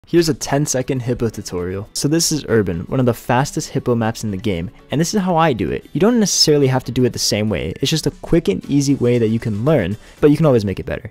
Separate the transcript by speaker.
Speaker 1: Here's a 10-second Hippo tutorial. So this is Urban, one of the fastest Hippo maps in the game, and this is how I do it. You don't necessarily have to do it the same way, it's just a quick and easy way that you can learn, but you can always make it better.